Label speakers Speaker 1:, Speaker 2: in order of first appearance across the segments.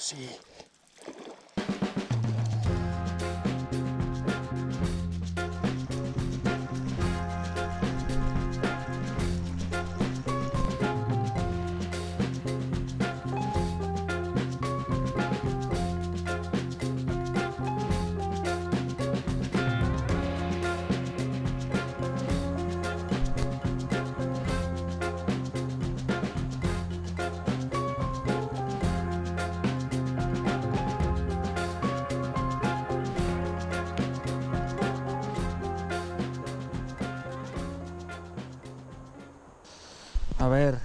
Speaker 1: sí. A ver,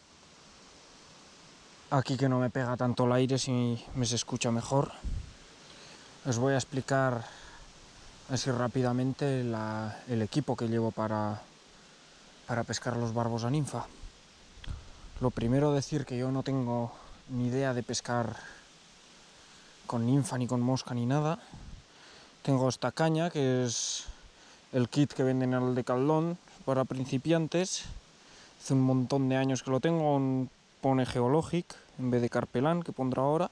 Speaker 1: aquí que no me pega tanto el aire, si me se escucha mejor. Os voy a explicar así rápidamente el equipo que llevo para pescar los barbos a ninfa. Lo primero, decir que yo no tengo ni idea de pescar con ninfa, ni con mosca, ni nada. Tengo esta caña, que es el kit que venden en el Decathlon para principiantes. Hace un montón de años que lo tengo, pone Geologic en vez de Carpelán, que pondrá ahora.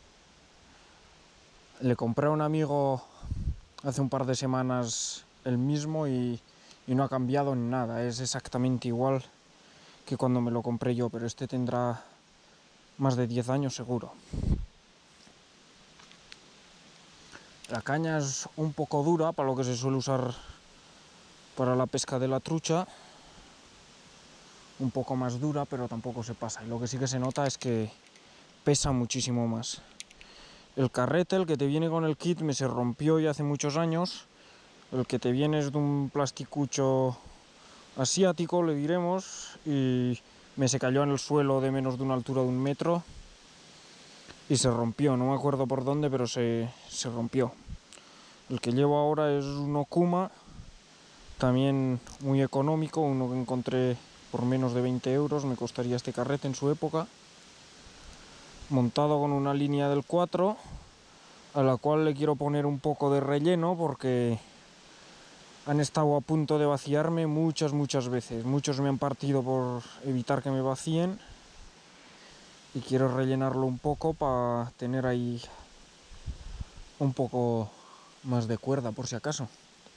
Speaker 1: Le compré a un amigo hace un par de semanas el mismo y no ha cambiado en nada, es exactamente igual que cuando me lo compré yo, pero este tendrá más de 10 años seguro. La caña es un poco dura para lo que se suele usar para la pesca de la trucha, un poco más dura, pero tampoco se pasa, y lo que sí que se nota es que pesa muchísimo más. El carrete, el que te viene con el kit, me se rompió ya hace muchos años. El que te viene es de un plasticucho asiático, le diremos, y me se cayó en el suelo de menos de una altura de 1 metro y se rompió, no me acuerdo por dónde, pero se rompió. El que llevo ahora es un Okuma, también muy económico, uno que encontré por menos de 20 euros, me costaría este carrete en su época, montado con una línea del 4, a la cual le quiero poner un poco de relleno porque han estado a punto de vaciarme muchas veces. Muchos me han partido por evitar que me vacíen y quiero rellenarlo un poco para tener ahí un poco más de cuerda por si acaso.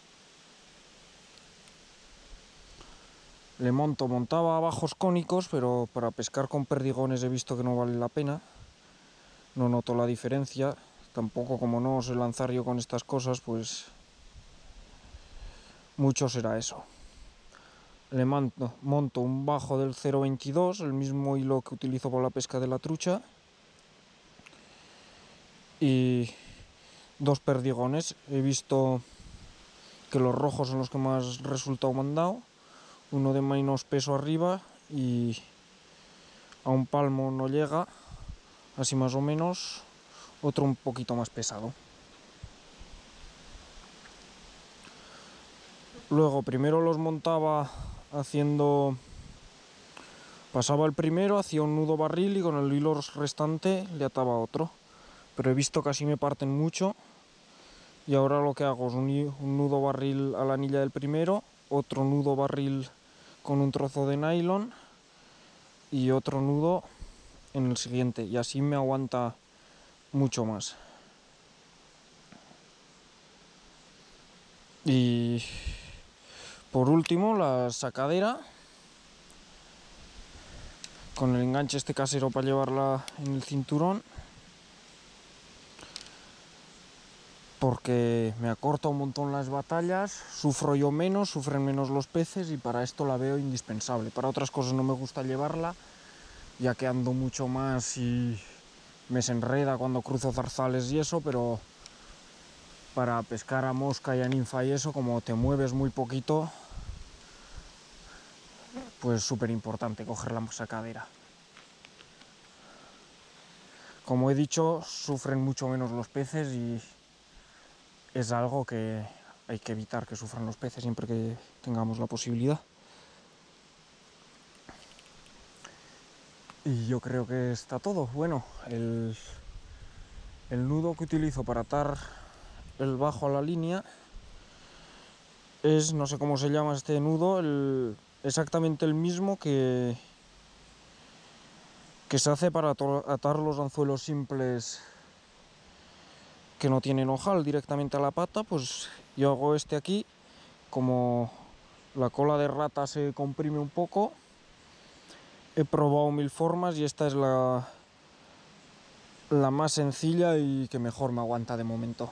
Speaker 1: Le montaba bajos cónicos, pero para pescar con perdigones he visto que no vale la pena. No noto la diferencia. Tampoco, como no sé lanzar yo con estas cosas, pues mucho será eso. Le monto un bajo del 0,22, el mismo hilo que utilizo para la pesca de la trucha, y 2 perdigones. He visto que los rojos son los que más resultado me han dado, uno de menos peso arriba y a un palmo no llega, así más o menos, otro un poquito más pesado. Luego primero los montaba pasaba el primero, hacía un nudo barril y con el hilo restante le ataba otro, pero he visto que así me parten mucho y ahora lo que hago es un nudo barril a la anilla del primero, otro nudo barril con un trozo de nylon y otro nudo en el siguiente, y así me aguanta mucho más. Y por último, la sacadera con el enganche este casero para llevarla en el cinturón, porque me acorta un montón las batallas, sufro yo menos, sufren menos los peces, y para esto la veo indispensable. Para otras cosas no me gusta llevarla, ya que ando mucho más y me se enreda cuando cruzo zarzales y eso, pero para pescar a mosca y a ninfa y eso, como te mueves muy poquito, pues súper importante coger la sacadera. Como he dicho, sufren mucho menos los peces y es algo que hay que evitar que sufran los peces siempre que tengamos la posibilidad. Y yo creo que está todo. Bueno, el nudo que utilizo para atar el bajo a la línea es, no sé cómo se llama este nudo, exactamente el mismo que que se hace para atar los anzuelos simples que no tienen ojal directamente a la pata. Pues yo hago este aquí, como la cola de rata se comprime un poco, he probado 1000 formas y esta es la más sencilla y que mejor me aguanta de momento.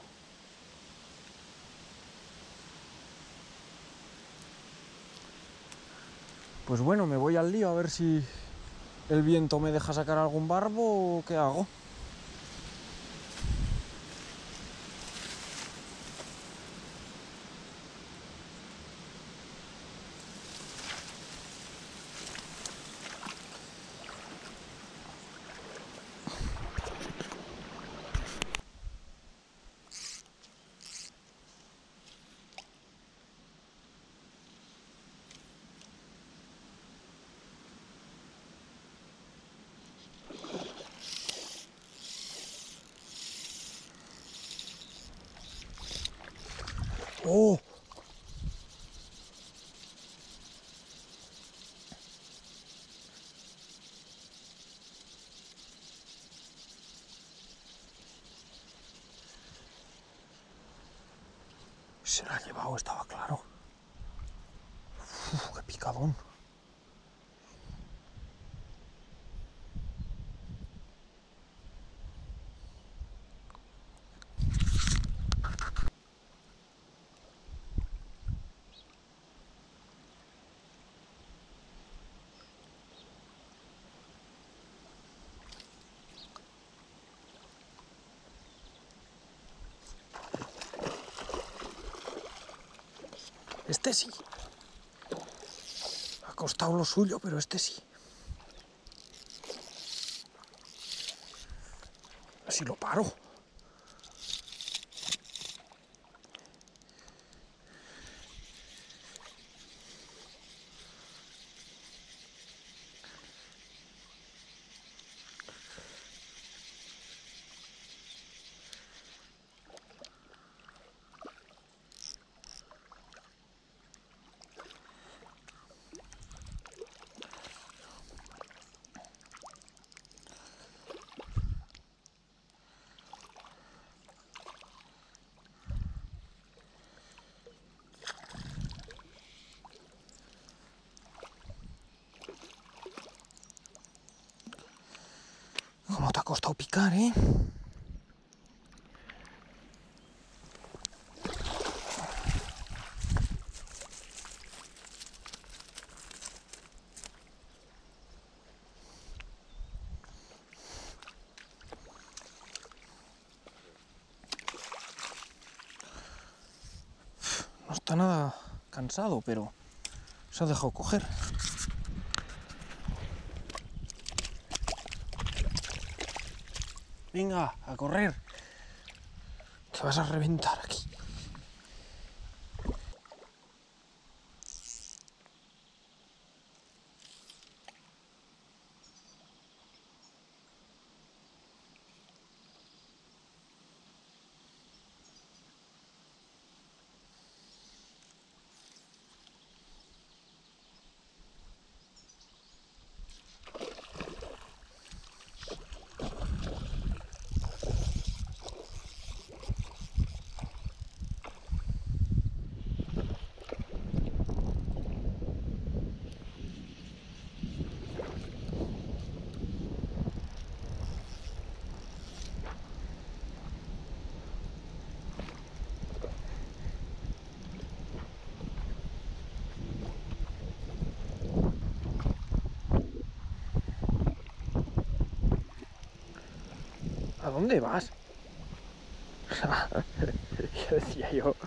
Speaker 1: Pues bueno, me voy al lío a ver si el viento me deja sacar algún barbo o qué hago. ¡Oh! Se la ha llevado, estaba claro. Uf, qué picadón. Este sí. Ha costado lo suyo, pero este sí. Así lo paro. ¿Cómo te ha costado picar, eh? No está nada cansado, pero se ha dejado coger. Venga, a correr. Te vas a reventar aquí. ¿A dónde vas? ¿Qué decía yo?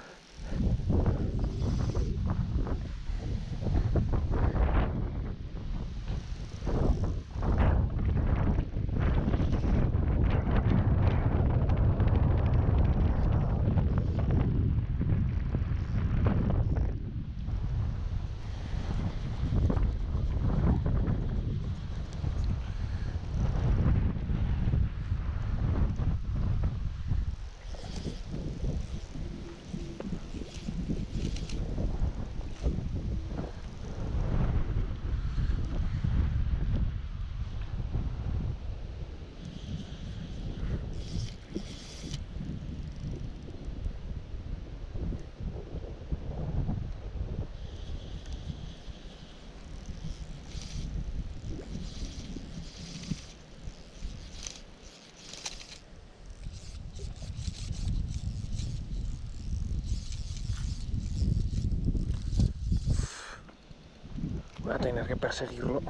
Speaker 1: Voy a tener que perseguirlo.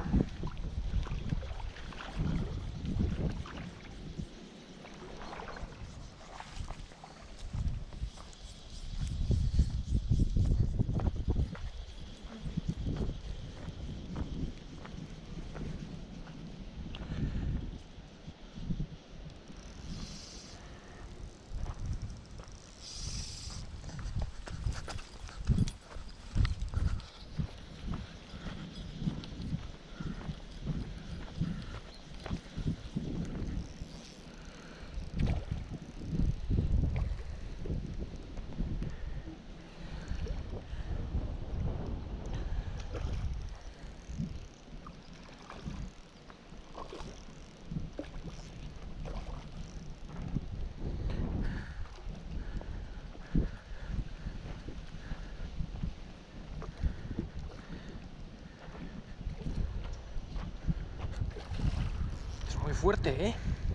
Speaker 1: Muy fuerte, ¿eh?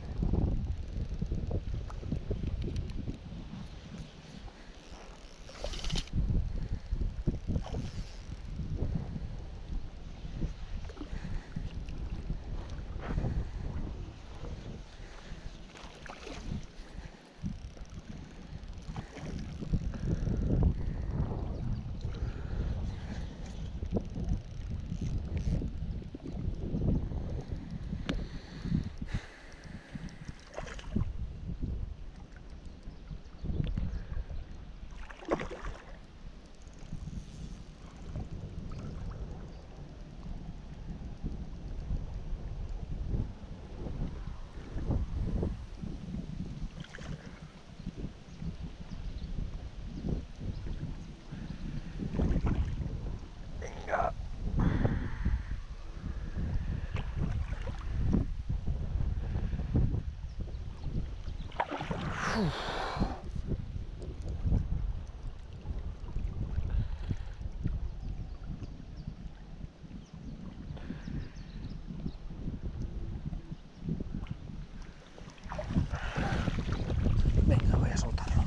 Speaker 1: Venga. Venga, voy a soltarlo.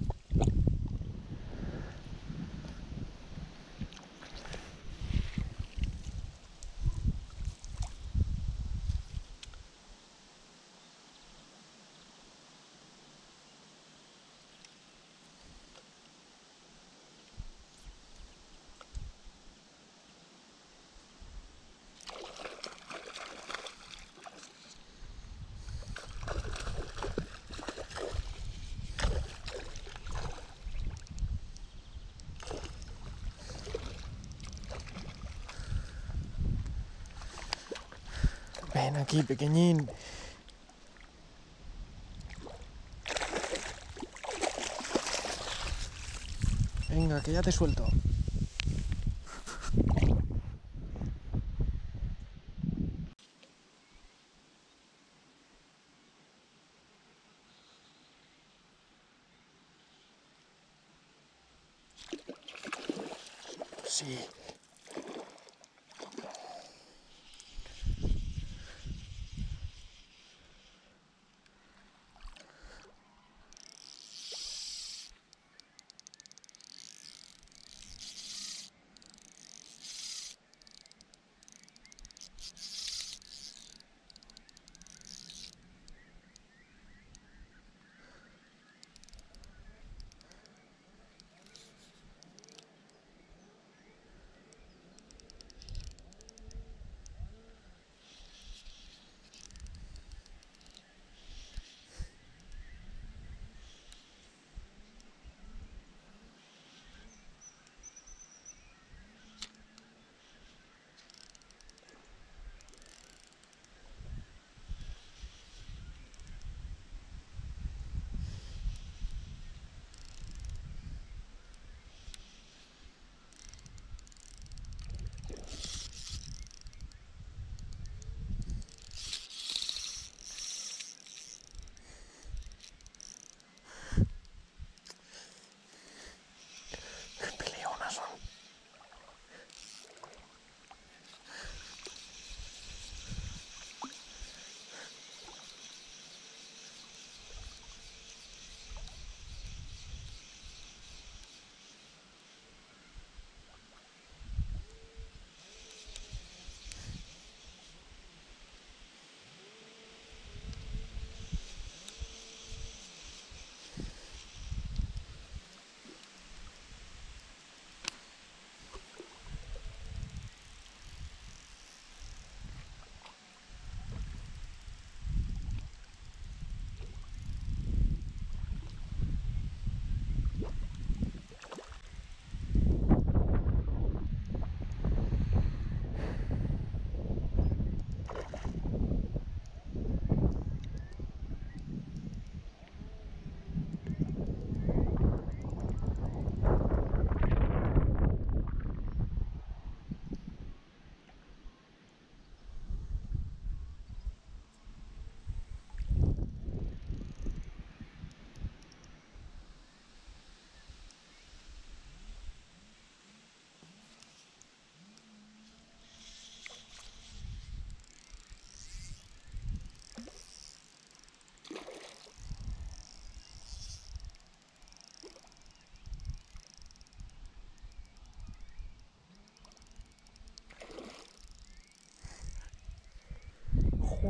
Speaker 1: Ven aquí, pequeñín. Venga, que ya te suelto. Sí.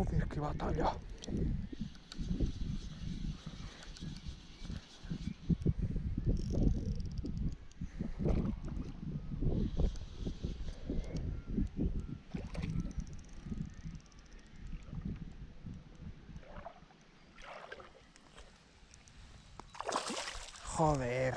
Speaker 1: Joder, qué batalla. Joder.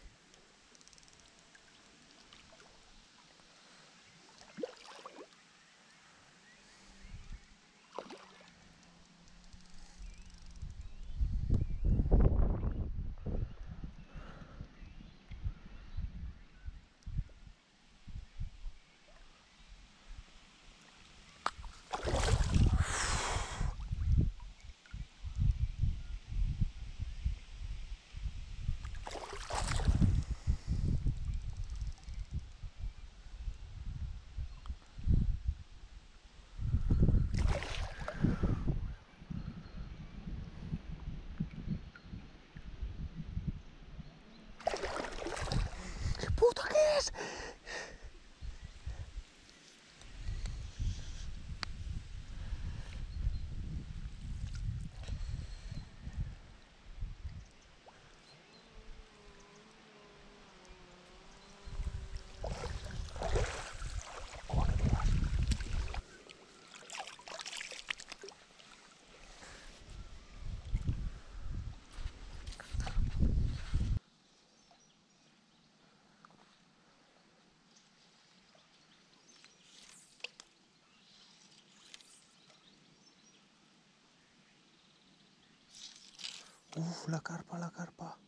Speaker 1: ¿Qué puta que es? Uf, la carpa, la carpa.